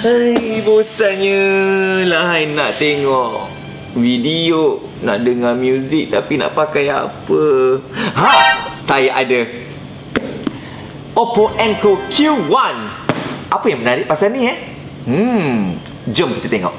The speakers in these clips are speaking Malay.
Hai, bosannya lah nak tengok video, nak dengar muzik tapi nak pakai apa? Saya ada Oppo Enco Q1. Apa yang menarik pasal ni jom kita tengok.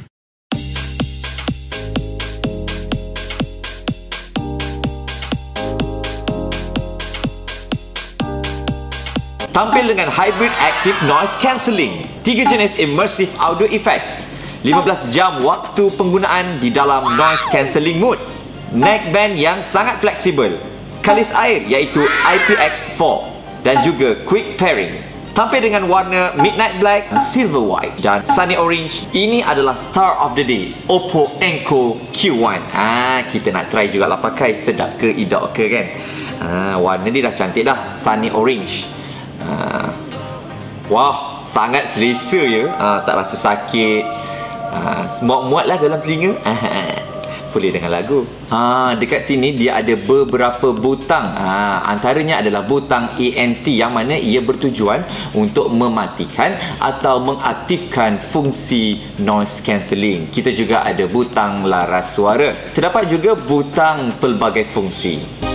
Tampil dengan Hybrid Active Noise Cancelling, 3 jenis Immersive Audio Effects, 15 jam waktu penggunaan di dalam Noise Cancelling Mode, neckband yang sangat fleksibel, kalis air iaitu IPX4 dan juga Quick Pairing. Tampil dengan warna Midnight Black, Silver White dan Sunny Orange. Ini adalah Star of the Day, Oppo Enco Q1. Kita nak try jugalah pakai, sedap ke idok ke kan. Warna dia dah cantik dah, Sunny Orange. Wah, sangat selesa ya. Tak rasa sakit. Muat-muat lah dalam telinga. Boleh dengan lagu. Dekat sini dia ada beberapa butang. Antaranya adalah butang ANC yang mana ia bertujuan untuk mematikan atau mengaktifkan fungsi noise cancelling. Kita juga ada butang laras suara. Terdapat juga butang pelbagai fungsi.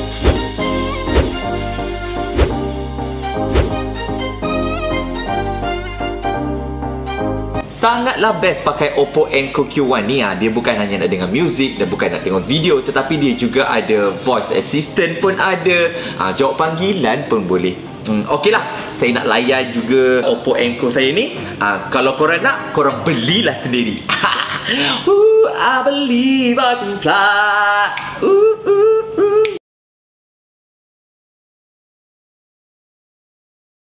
Sangatlah best pakai Oppo Enco Q1 ni. Dia bukan hanya nak dengar muzik dan bukan nak tengok video, tetapi dia juga ada voice assistant pun ada, jawab panggilan pun boleh. Okeylah, saya nak layan juga Oppo Enco saya ni. Kalau korang nak, korang belilah sendiri. I believe I can fly.